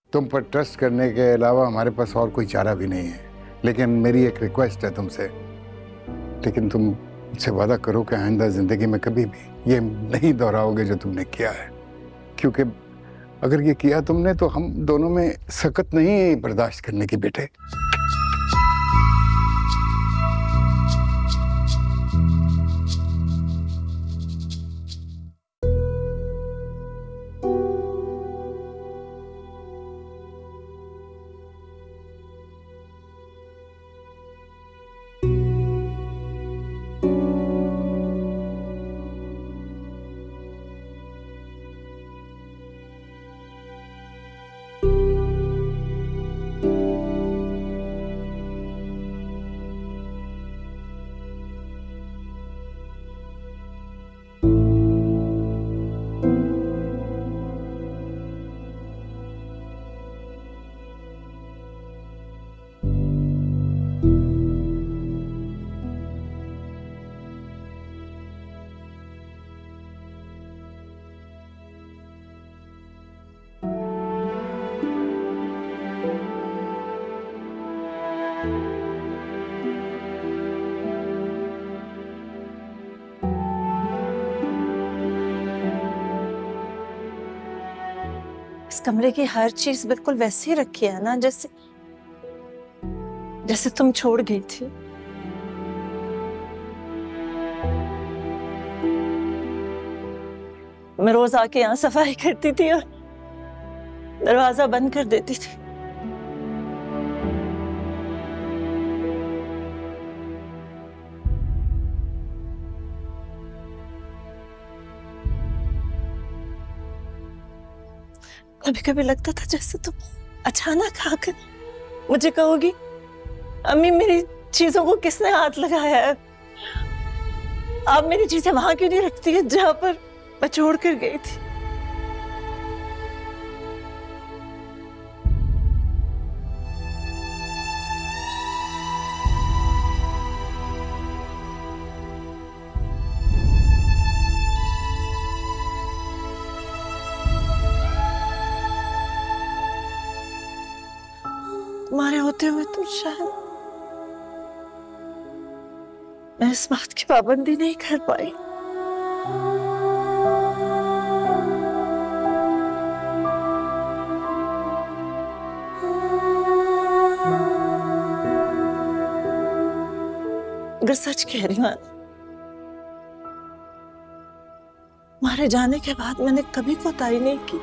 तुम पर ट्रस्ट करने के अलावा हमारे पास और कोई चारा भी नहीं है। लेकिन मेरी एक रिक्वेस्ट है तुमसे, लेकिन तुम मुझसे वादा करो कि आइंदा जिंदगी में कभी भी ये नहीं दोहराओगे जो तुमने किया है। क्योंकि अगर ये किया तुमने तो हम दोनों में सकत नहीं बर्दाश्त करने की बेटे। इस कमरे की हर चीज बिल्कुल वैसे ही रखी है ना, जैसे जैसे तुम छोड़ गई थी। मैं रोज आके यहाँ सफाई करती थी और दरवाजा बंद कर देती थी। कभी कभी लगता था जैसे तुम अचानक आकर मुझे कहोगी, अम्मी मेरी चीजों को किसने हाथ लगाया है? आप मेरी चीजें वहां क्यों नहीं रखती है जहां पर मैं छोड़ कर गई थी? तुम्हारे होते हुए तो शायद मैं इस बात की पाबंदी नहीं कर पाई। अगर सच कह रही हूँ, तुम्हारे जाने के बाद मैंने कभी कोताही नहीं की।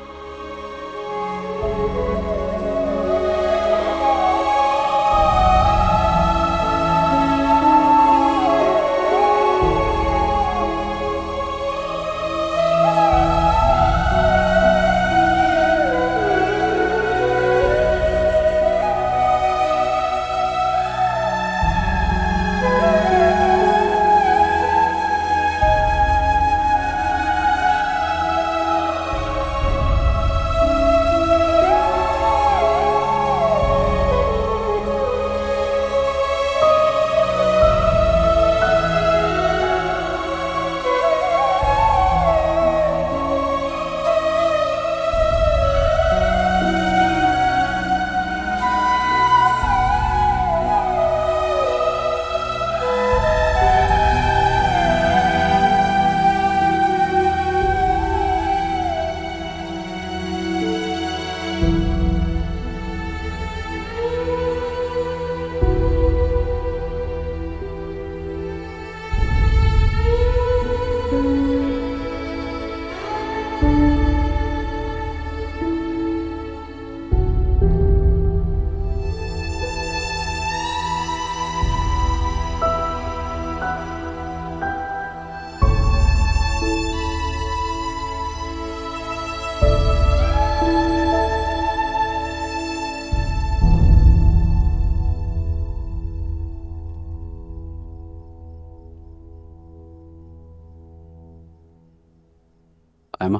आयमा,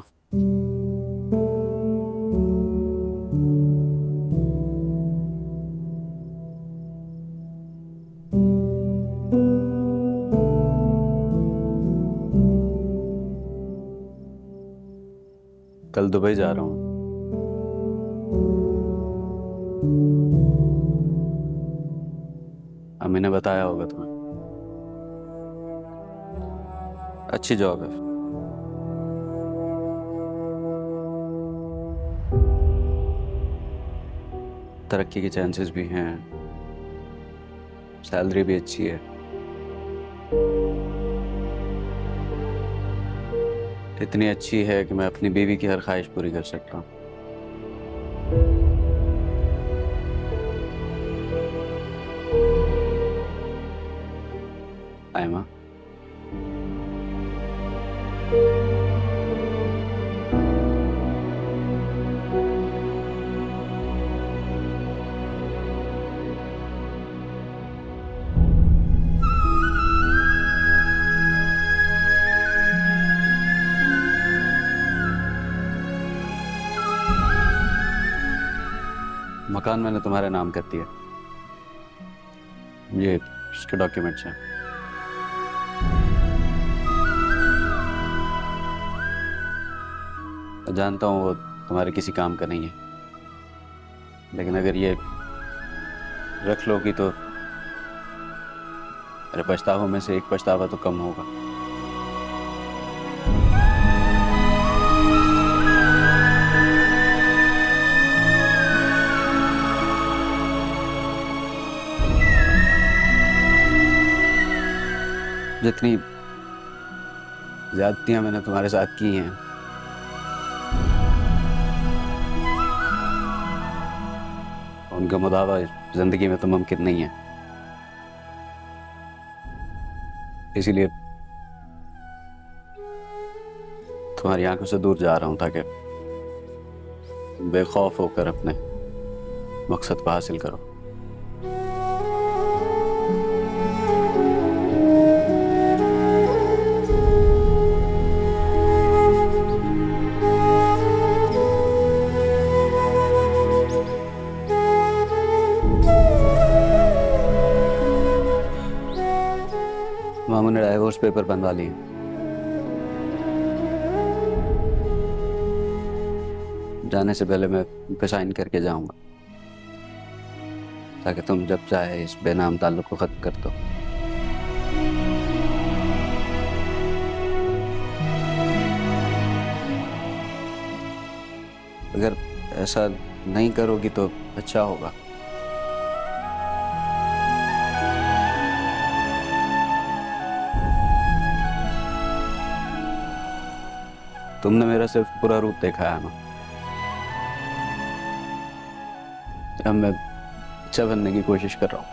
कल दुबई जा रहा हूँ। अम्मी ने बताया होगा तुम्हें। अच्छी जॉब है। तरक्की के चांसेस भी हैं, सैलरी भी अच्छी है। इतनी अच्छी है कि मैं अपनी बीवी की हर ख्वाहिश पूरी कर सकता हूँ। आयमा, मकान मैंने तुम्हारे नाम कर दिया। ये इसके डॉक्यूमेंट्स हैं। जानता हूँ वो तुम्हारे किसी काम का नहीं है, लेकिन अगर ये रख लोगी तो मेरे पछतावों में से एक पछतावा तो कम होगा। जितनी ज्यादतियां मैंने तुम्हारे साथ की हैं, उनका मुदावा जिंदगी में तो मुमकिन नहीं है। इसीलिए तुम्हारी आंखों से दूर जा रहा हूं ताकि बेखौफ होकर अपने मकसद को हासिल करो। मामू ने डाइवोर्स पेपर बनवा लिए। जाने से पहले मैं उन पे साइन करके जाऊंगा ताकि तुम जब चाहे इस बेनाम ताल्लुक को खत्म कर दो। अगर ऐसा नहीं करोगी तो अच्छा होगा। तुमने मेरा सिर्फ पूरा रूप देखा है ना। अब मैं अच्छा बनने की कोशिश कर रहा हूं।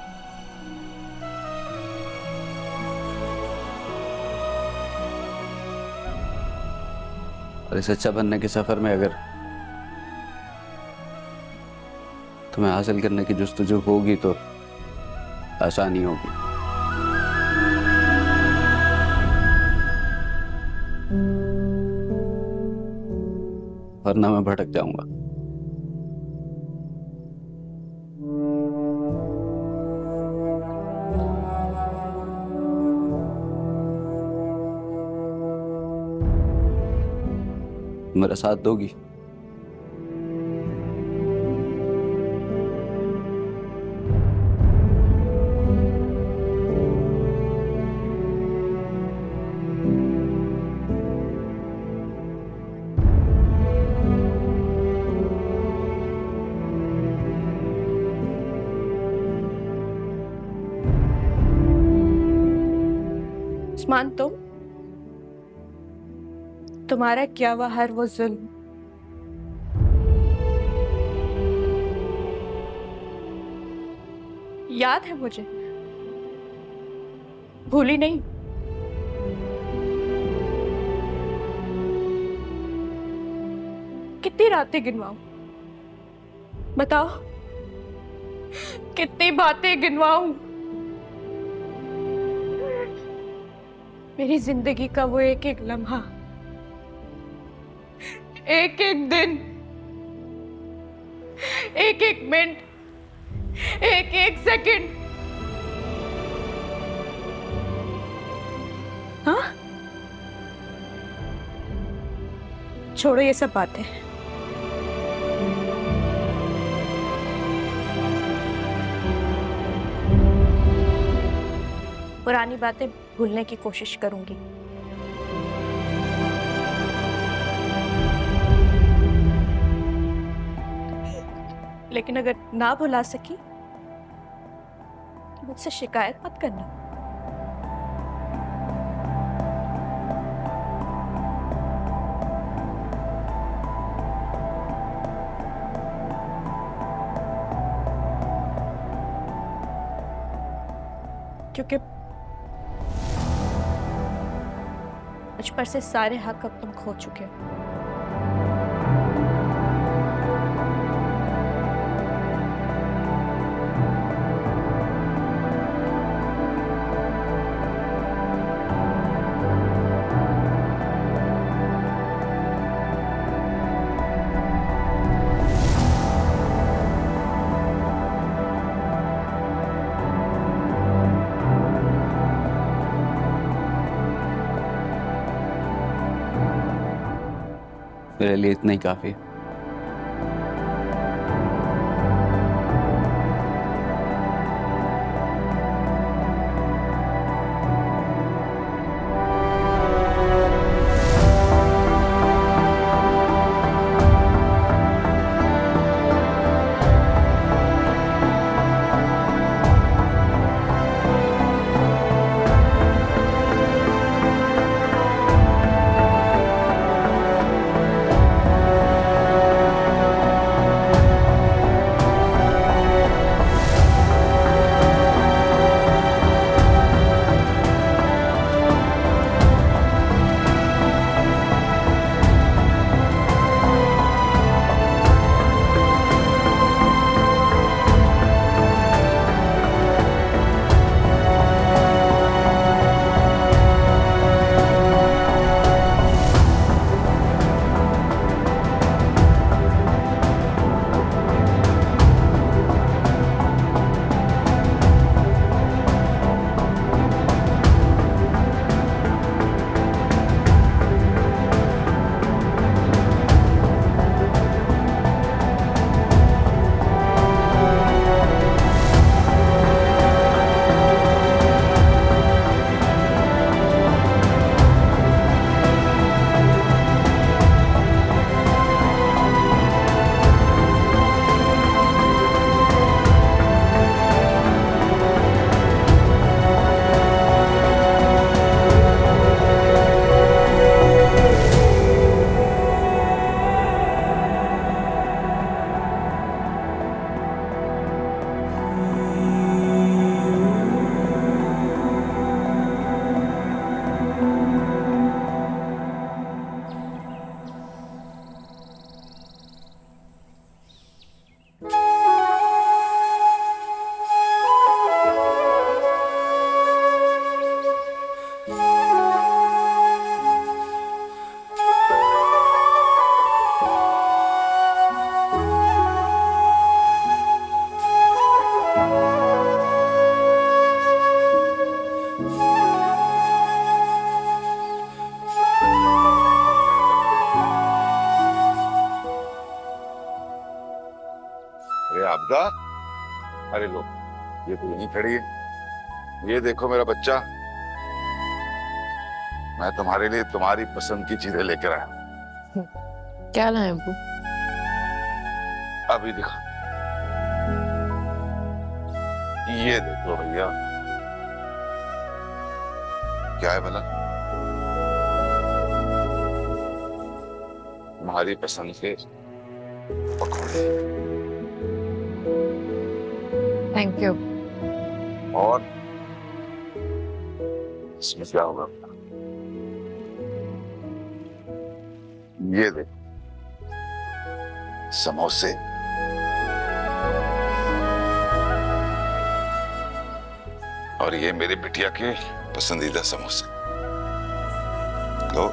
और इस अच्छा बनने के सफर में अगर तुम्हें हासिल करने की जुस्तजू होगी तो आसानी होगी। वरना मैं भटक जाऊंगा। मेरा साथ दोगी? उस्मान, तुम्हारा क्या हुआ हर वो जुल्म, याद है मुझे? भूली नहीं? कितनी रातें गिनवाऊं? बताओ, कितनी बातें गिनवाऊं? मेरी जिंदगी का वो एक एक लम्हा, एक एक दिन, एक एक मिनट, एक एक सेकंड। हाँ, छोड़ो ये सब बातें। पुरानी बातें भूलने की कोशिश करूंगी। लेकिन अगर ना भुला सकी तो मुझसे शिकायत मत करना। क्योंकि मुझ पर से सारे हक अब तुम खो चुके हो। मेरे लिए इतना ही काफी है। आपदा, अरे लो, ये तो यहीं खड़ी है। ये देखो मेरा बच्चा, मैं तुम्हारे लिए तुम्हारी पसंद की चीजें लेकर आया। क्या लाए अब्बू? अभी दिखा। ये देखो भैया, क्या है भला? तुम्हारी पसंद के पकौड़े। Thank you. और इसमें क्या होगा? ये देखो, समोसे। और ये मेरी बिटिया के पसंदीदा समोसे। लो।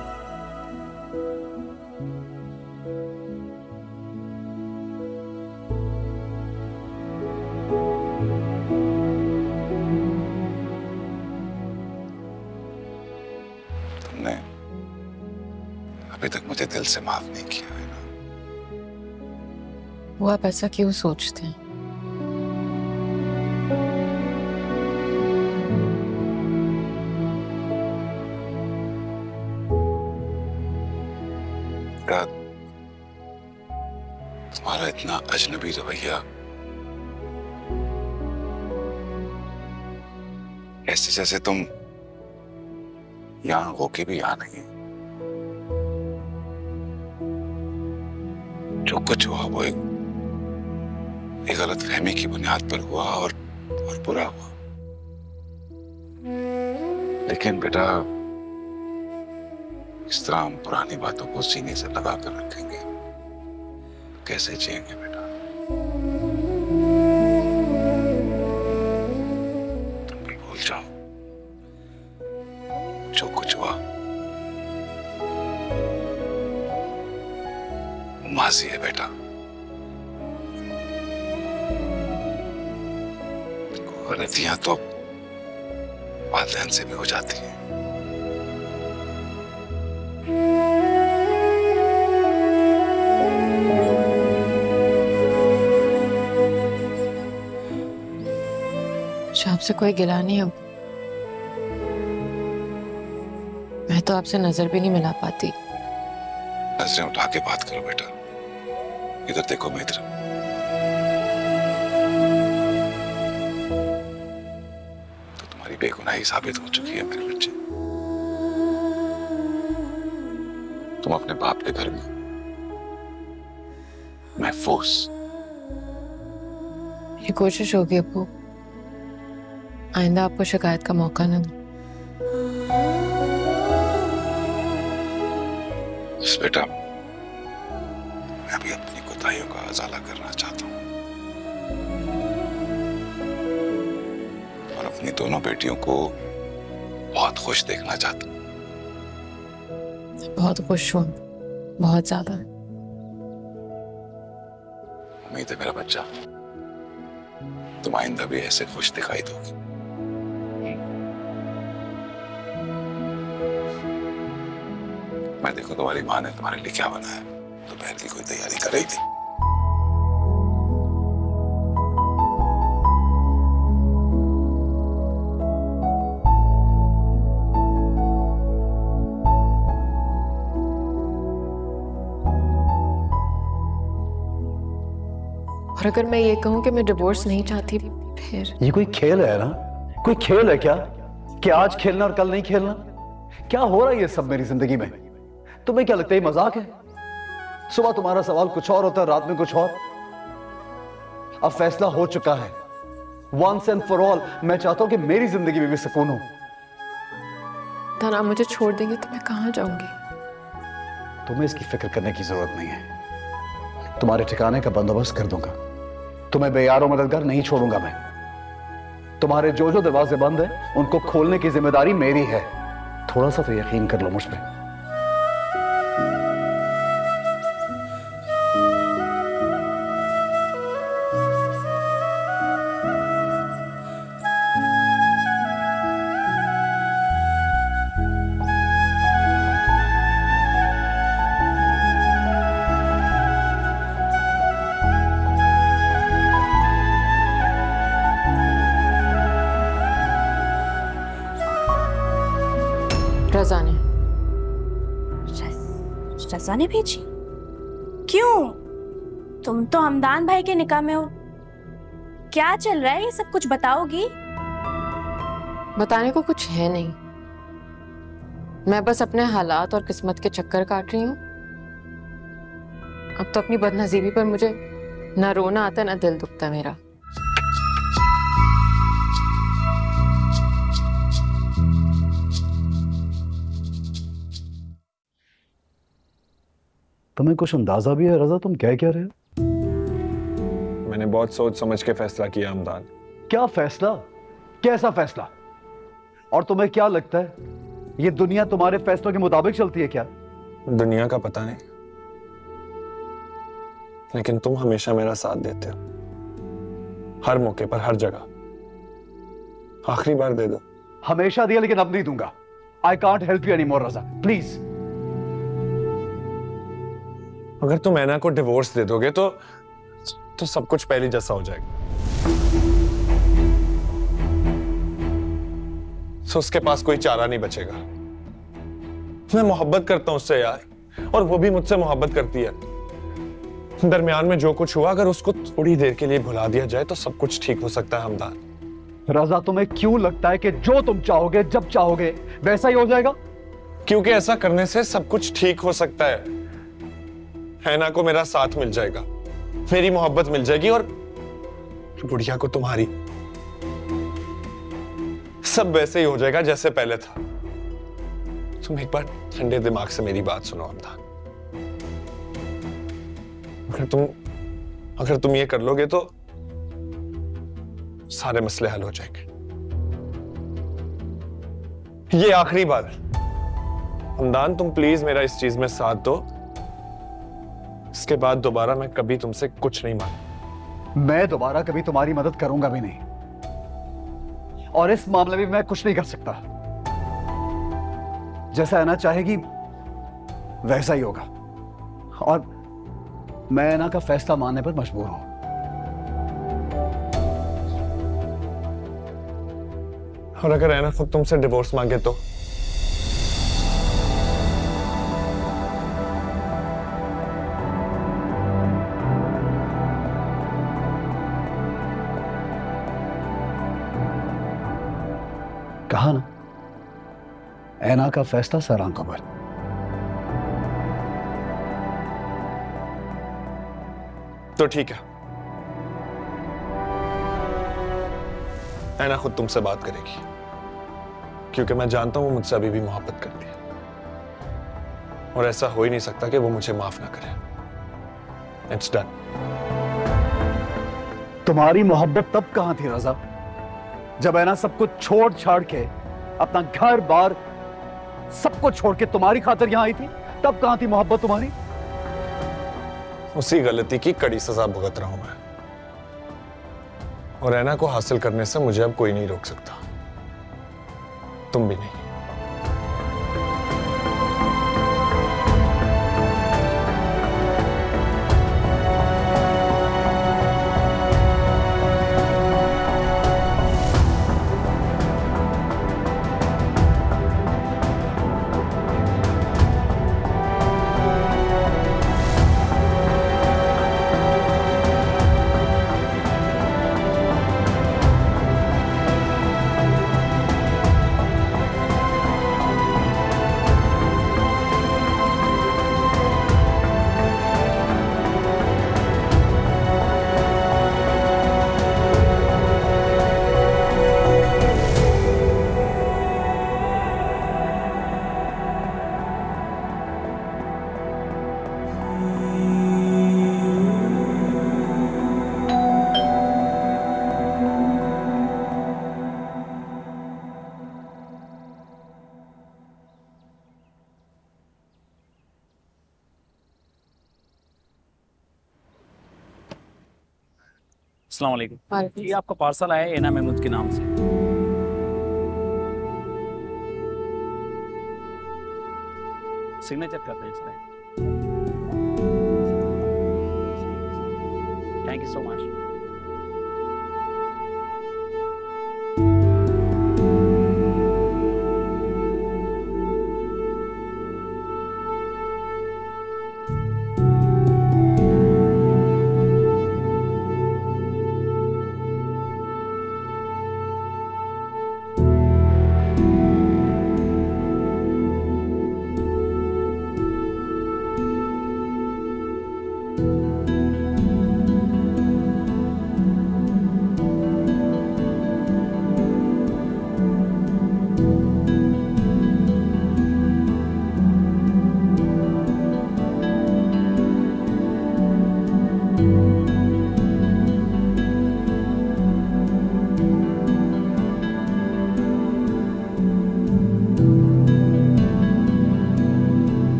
तुमने अभी तक मुझे दिल से माफ नहीं किया है ना? वो आप ऐसा क्यों सोचते हैं? अपना अजनबी रवैया, ऐसे जैसे तुम यहां होके भी यहां नहीं। जो कुछ हुआ वो एक गलत फहमी की बुनियाद पर हुआ और बुरा हुआ। लेकिन बेटा, इस तरह हम पुरानी बातों को सीने से लगा कर रखेंगे, कैसे जिएंगे बेटा? तुम भी भूल जाओ जो कुछ हुआ, माजी है बेटा। गलतियां तो वालिदैन से भी हो जाती हैं। आपसे कोई गिला नहीं अब। मैं तो आपसे नजर भी नहीं मिला पाती। नजरें उठा के बात करो बेटा। इधर देखो मित्र, तो तुम्हारी बेगुनाही साबित हो चुकी है मेरे बच्चे। तुम अपने बाप के घर में महफूज। ये कोशिश होगी अब्बू, आइंदा आपको शिकायत का मौका न दूं। बेटा, मैं भी अपनी कोताहियों का अजाला करना चाहता हूं और अपनी दोनों बेटियों को बहुत खुश देखना चाहता हूं। बहुत खुश हूं, बहुत ज्यादा। उम्मीद है मेरा बच्चा, तुम आइंदा भी ऐसे खुश दिखाई दोगी। मैं देखो तुम्हारी माँ ने तुम्हारे लिए क्या बनाया। दोपहर की कोई तैयारी कर रही थी? और अगर मैं ये कहूं कि मैं डिवोर्स नहीं चाहती, फिर ये कोई खेल है ना? कोई खेल है क्या कि आज खेलना और कल नहीं खेलना? क्या हो रहा है ये सब मेरी जिंदगी में? तुम्हें क्या लगता है मजाक है? सुबह तुम्हारा सवाल कुछ और होता है, रात में कुछ और। अब फैसला हो चुका है, वंस एंड फॉर ऑल। मैं चाहता हूं कि मेरी जिंदगी में भी सुकून हो। धना, मुझे छोड़ देंगे तो मैं कहां जाऊंगी? तुम्हें इसकी फिक्र करने की जरूरत नहीं है। तुम्हारे ठिकाने का बंदोबस्त कर दूंगा। तुम्हें बेयारो मददगार नहीं छोड़ूंगा मैं। तुम्हारे जो जो दरवाजे बंद हैं, उनको खोलने की जिम्मेदारी मेरी है। थोड़ा सा तो यकीन कर लो मुझ पे। रज़ा ने भेजी? क्यों? तुम तो हमदान भाई के निकाह में हो। क्या चल रहा है ये सब कुछ बताओगी? बताने को कुछ है नहीं। मैं बस अपने हालात और किस्मत के चक्कर काट रही हूँ। अब तो अपनी बदनसीबी पर मुझे ना रोना आता ना दिल दुखता मेरा। तुम्हें कुछ अंदाजा भी है रज़ा तुम कह क्या रहे हो? मैंने बहुत सोच समझ के फैसला किया हमदान। क्या फैसला? कैसा फैसला? और तुम्हें क्या लगता है ये दुनिया तुम्हारे फैसलों के मुताबिक चलती है क्या? दुनिया का पता नहीं, लेकिन तुम हमेशा मेरा साथ देते हो, हर मौके पर, हर जगह। आखिरी बार दे दो। हमेशा दिया लेकिन अब नहीं दूंगा। I can't help you any more Raza, please. अगर तुम ऐना को डिवोर्स दे दोगे तो सब कुछ पहले जैसा हो जाएगा। तो उसके पास कोई चारा नहीं बचेगा। मैं मोहब्बत करता हूं उससे यार, और वो भी मुझसे मोहब्बत करती है। दरमियान में जो कुछ हुआ अगर उसको थोड़ी देर के लिए भुला दिया जाए तो सब कुछ ठीक हो सकता है हमदान। रजा, तुम्हें क्यों लगता है कि जो तुम चाहोगे जब चाहोगे वैसा ही हो जाएगा? क्योंकि ऐसा करने से सब कुछ ठीक हो सकता है। हैना को मेरा साथ मिल जाएगा, मेरी मोहब्बत मिल जाएगी और बुढ़िया को तुम्हारी। सब वैसे ही हो जाएगा जैसे पहले था। तुम एक बार ठंडे दिमाग से मेरी बात सुनो हमदान। अगर तुम ये कर लोगे तो सारे मसले हल हो जाएंगे। ये आखिरी बार हमदान, तुम प्लीज मेरा इस चीज में साथ दो। इसके बाद दोबारा मैं कभी तुमसे कुछ नहीं मांगूंगा। मैं दोबारा कभी तुम्हारी मदद करूंगा भी नहीं, और इस मामले में मैं कुछ नहीं कर सकता। जैसा ऐना चाहेगी वैसा ही होगा, और मैं ऐना का फैसला मानने पर मजबूर हूं। और अगर ऐना खुद तुमसे डिवोर्स मांगे तो? कहा ना, ऐना का फैसला सर आंखों पर। तो ठीक है, ऐना खुद तुमसे बात करेगी, क्योंकि मैं जानता हूं वो मुझसे अभी भी मोहब्बत करती है, और ऐसा हो ही नहीं सकता कि वो मुझे माफ ना करे। It's done. तुम्हारी मोहब्बत तब कहां थी रजा, जब ऐना सब कुछ छोड़ छाड़ के, अपना घर बार सब कुछ छोड़ के तुम्हारी खातिर यहां आई थी? तब कहां थी मोहब्बत तुम्हारी? उसी गलती की कड़ी सजा भुगत रहा हूं मैं, और ऐना को हासिल करने से मुझे अब कोई नहीं रोक सकता, तुम भी नहीं। अस्सलाम वालेकुम। ये आपका पार्सल आया है ऐना महमूद के नाम से। सिग्नेचर करते हैं इसमें। Thank you so much.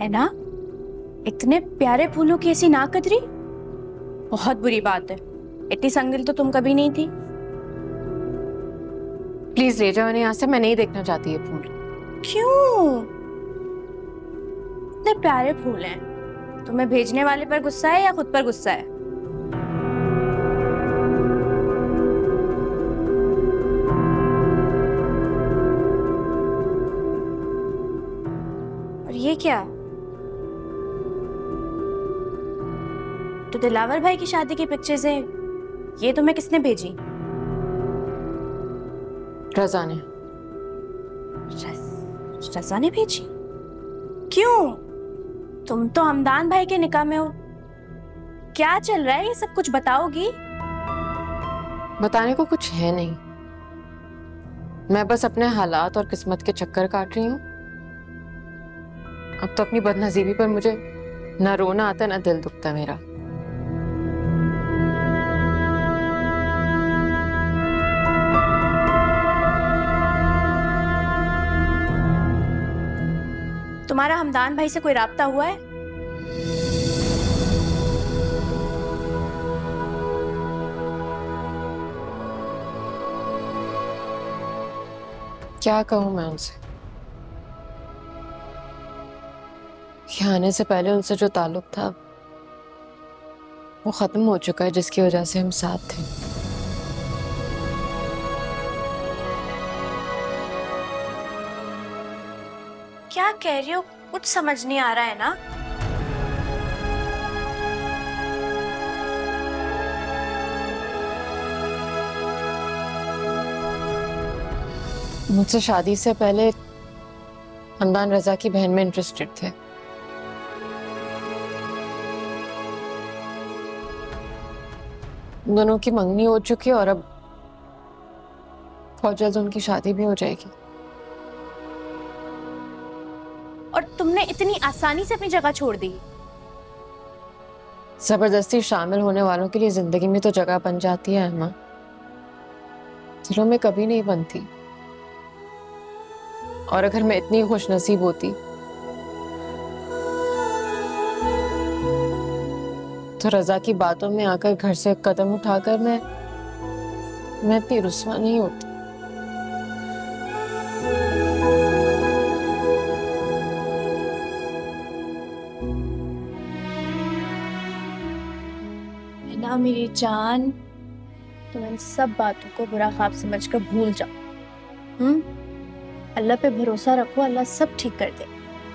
ना, इतने प्यारे फूलों की ऐसी नाक कतरी, बहुत बुरी बात है। इतनी संगिल तो तुम कभी नहीं थी। प्लीज ले जाओ इन्हें यहाँ से, मैं नहीं देखना चाहती ये फूल। क्यों? इतने प्यारे फूल हैं, तुम्हें भेजने वाले पर गुस्सा है या खुद पर गुस्सा है? और ये क्या? तो दिलावर भाई की शादी की पिक्चर्स हैं, ये तुम्हें किसने भेजी? रज़ा ने। रज़ा ने भेजी? क्यों? तुम तो हमदान भाई के निकाह में हो, क्या चल रहा है ये सब कुछ बताओगी? बताने को कुछ है नहीं, मैं बस अपने हालात और किस्मत के चक्कर काट रही हूँ। अब तो अपनी बदनसीबी पर मुझे ना रोना आता ना दिल दुखता मेरा। तुम्हारा हमदान भाई से कोई राब्ता हुआ है? क्या कहूँ मैं उनसे? यहाँ आने से पहले उनसे जो ताल्लुक था वो खत्म हो चुका है, जिसकी वजह से हम साथ थे। क्या कह रही हो? कुछ समझ नहीं आ रहा है ना। मुझसे शादी से पहले हमदान रज़ा की बहन में इंटरेस्टेड थे। दोनों की मंगनी हो चुकी है और अब बहुत जल्द उनकी शादी भी हो जाएगी। और तुमने इतनी आसानी से अपनी जगह छोड़ दी? जबरदस्ती शामिल होने वालों के लिए जिंदगी में तो जगह बन जाती है अम्मा, दिलों में कभी नहीं बनती। और अगर मैं इतनी खुशनसीब होती तो रज़ा की बातों में आकर घर से कदम उठाकर मैं इतनी रुस्वा नहीं होती। ना मेरी जान, तुम इन सब बातों को बुरा ख्वाब समझकर भूल जाओ। अल्लाह पे भरोसा रखो, अल्लाह सब ठीक कर दे।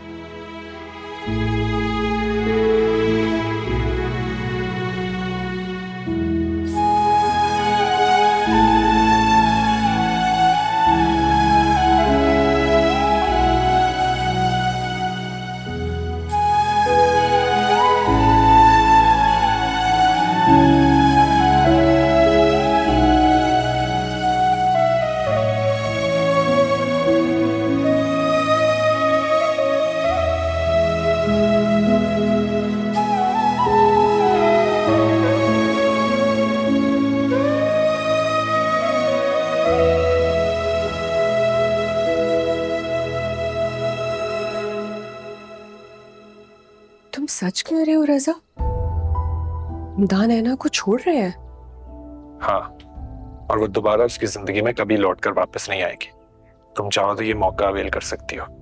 तुम सच कह रहे हो रज़ा? हमदान ऐना को छोड़ रहे हैं? हाँ, और वो दोबारा उसकी जिंदगी में कभी लौटकर वापस नहीं आएगी। तुम चाहो तो ये मौका अवेल कर सकती हो।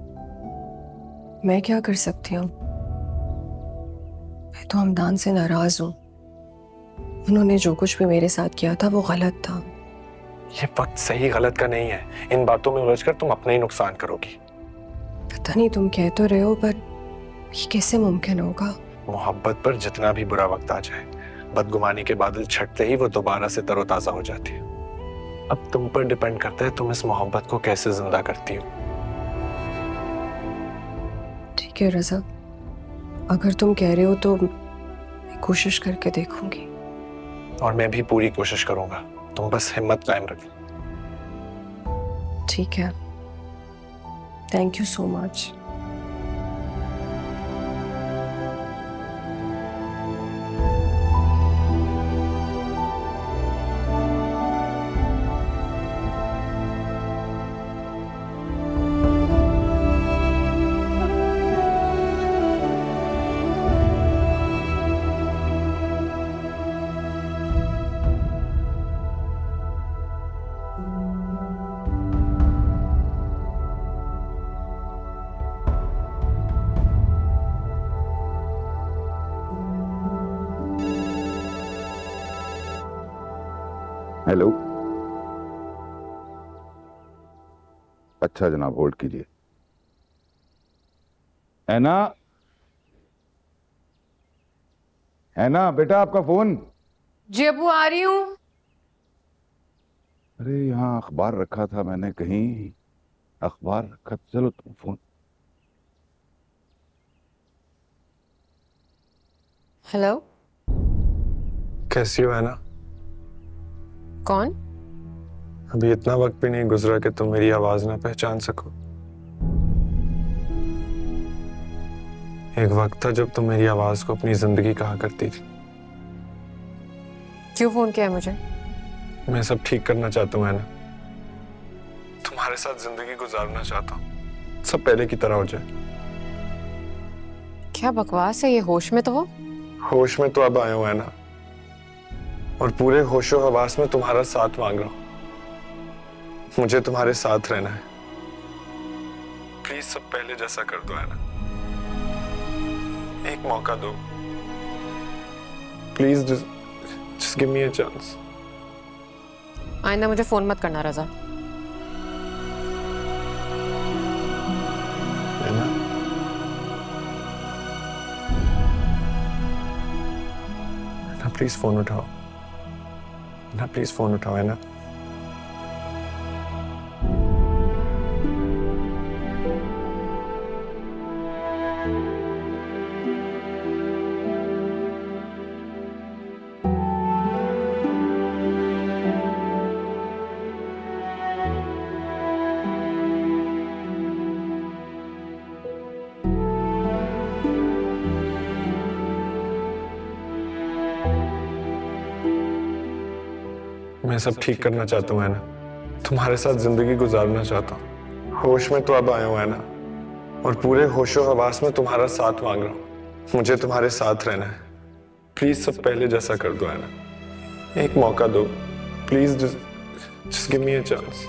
मैं क्या कर सकती हूँ? मैं तो हमदान से नाराज हूँ। उन्होंने जो कुछ भी मेरे साथ किया था वो गलत था। ये वक्त सही गलत का नहीं है। इन बातों में उलझकर तुम अपना ही नुकसान करोगी। पता नहीं तुम कह तो रहे हो, पर ये कैसे मुमकिन होगा? मोहब्बत पर जितना भी बुरा वक्त आ जाए, बदगुमानी के बादल छटते ही वो दोबारा से तरोताजा हो जाती है। अब तुम पर डिपेंड करता है तुम इस मोहब्बत को कैसे जिंदा करती हो। ठीक है रज़ा, अगर तुम कह रहे हो तो मैं कोशिश करके देखूंगी। और मैं भी पूरी कोशिश करूंगा, तुम बस हिम्मत कायम रखना। ठीक है, thank you so much. Hello. अच्छा जनाब, होल्ड कीजिए। ऐना, ऐना बेटा, आपका फोन। जी अबू, आ रही हूँ। अरे यहाँ अखबार रखा था मैंने, कहीं अखबार रखा था। चलो तुम फोन। हेलो। कैसी हो है ना? कौन? अभी इतना वक्त भी नहीं गुजरा कि तुम मेरी आवाज ना पहचान सको। एक वक्त था जब तुम मेरी आवाज को अपनी जिंदगी कहा करती थी। क्यों फोन किया मुझे? मैं सब ठीक करना चाहता हूँ है ना। तुम्हारे साथ जिंदगी गुजारना चाहता हूँ, सब पहले की तरह हो जाए। क्या बकवास है ये, होश में तो हो। होश में तो अब आया हूँ है ना, और पूरे होशो हवास में तुम्हारा साथ मांग रहा हूँ। मुझे तुम्हारे साथ रहना है। प्लीज सब पहले जैसा कर दो है ना। एक मौका दो please, just give me a chance. आइंदा मुझे फोन मत करना रजा। है ना? ना प्लीज फोन उठाओ ना, प्लीज फोन उठाओ है ना। मैं सब ठीक करना चाहता हूँ है ना, तुम्हारे साथ जिंदगी गुजारना चाहता हूँ। होश में तो अब आया हूँ है ना, और पूरे होशो हवास में तुम्हारा साथ मांग रहा हूँ। मुझे तुम्हारे साथ रहना है। प्लीज सब पहले जैसा कर दो है ना। एक मौका दो please, just give me a chance.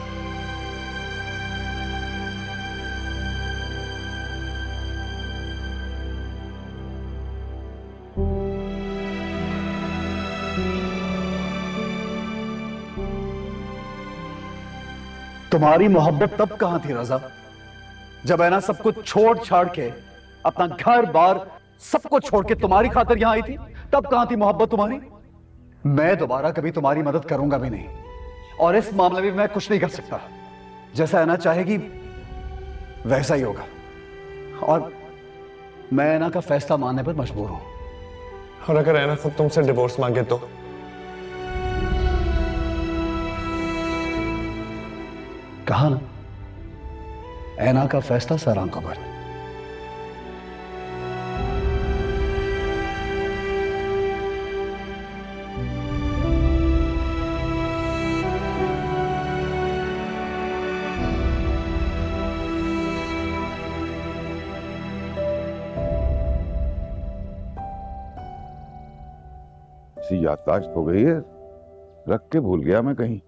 तुम्हारी मोहब्बत तब कहां थी रजा, जब है ना सब कुछ छोड़ छाड़ के, अपना घर बार सबको छोड़ के तुम्हारी खातिर यहां आई थी? तब कहां थी मोहब्बत तुम्हारी? मैं दोबारा कभी तुम्हारी मदद करूंगा भी नहीं, और इस मामले में मैं कुछ नहीं कर सकता। जैसा ऐना चाहेगी वैसा ही होगा, और मैं ऐना का फैसला मानने पर मजबूर हूं। और अगर ऐना खुद तुमसे डिवोर्स मांगे तो? कहा ना, ऐना का फैसला सर आंखों पर। याददाश्त हो गई है, रख के भूल गया मैं कहीं।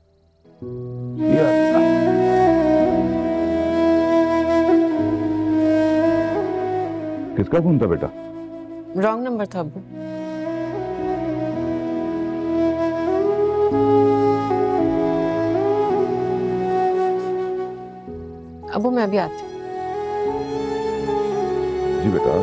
किसका फोन था बेटा? रॉन्ग नंबर था अबू। अबू मैं अभी आती हूँ। जी बेटा।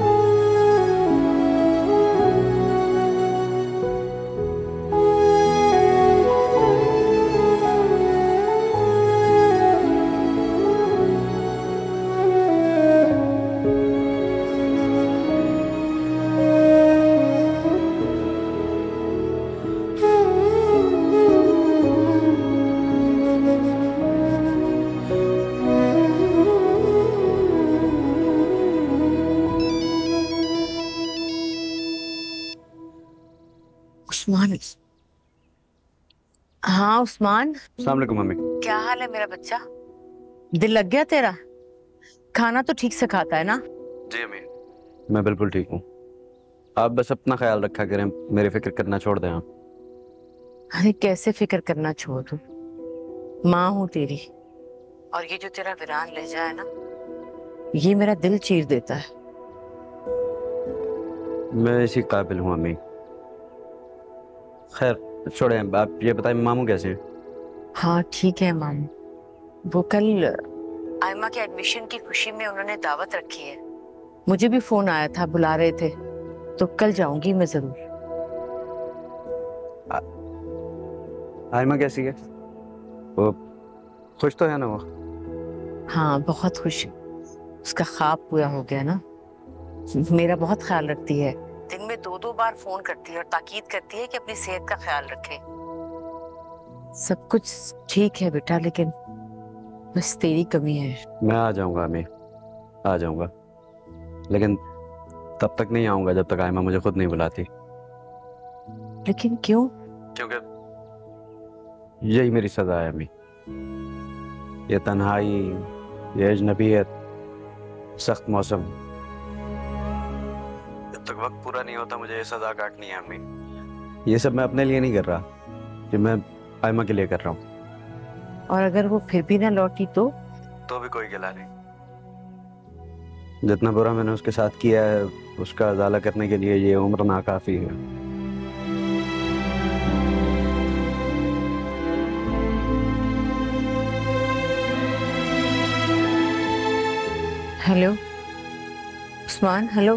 उस्मान। हाँ उस्मान। अस्सलाम वालेकुम मम्मी। क्या हाल है मेरा बच्चा? दिल लग गया तेरा? खाना तो ठीक से खाता है ना? जी अम्मी, मैं बिल्कुल ठीक हूँ। आप बस अपना ख्याल रखा करें, मेरी फिक्र करना छोड़ दें आप। अरे कैसे फिक्र करना छोड़ दूं? माँ हूँ तेरी, और ये जो तेरा वीरान लहजा है ना, ये मेरा दिल चीर देता है। मैं इसी काबिल हूँ अम्मी। खैर छोड़े, आप ये बताएं मामू कैसे हैं? हाँ ठीक है मामू। वो कल आयमा के एडमिशन की खुशी में उन्होंने दावत रखी है। मुझे भी फोन आया था, बुला रहे थे, तो कल जाऊंगी मैं जरूर। आयमा कैसी है? वो खुश तो है ना वो? हाँ बहुत खुश है। उसका ख्वाब पूरा हो गया ना। मेरा बहुत ख्याल रखती है, दिन में 2-2 बार फोन करती है और ताकीद करती है कि अपनी सेहत का ख्याल रखे। सब कुछ ठीक है बेटा, लेकिन बस तेरी कमी है। मैं आ जाऊंगा अम्मी, आ जाऊंगा, लेकिन तब तक नहीं आऊंगा जब तक आयमा मुझे खुद नहीं बुलाती। लेकिन क्यों? क्योंकि यही मेरी सजा है अम्मी। ये तन्हाई, ये अजनबियत, सख्त मौसम, जब तक वक्त पूरा नहीं होता मुझे ये सजा काटनी है अम्मी। ये सब मैं अपने लिए नहीं कर रहा, कि मैं आयमा के लिए कर रहा हूँ। और अगर वो फिर भी ना लौटी तो भी कोई गिला नहीं। जितना बुरा मैंने उसके साथ किया है उसका अजाला करने के लिए ये उम्र नाकाफी है। Hello Usman, hello.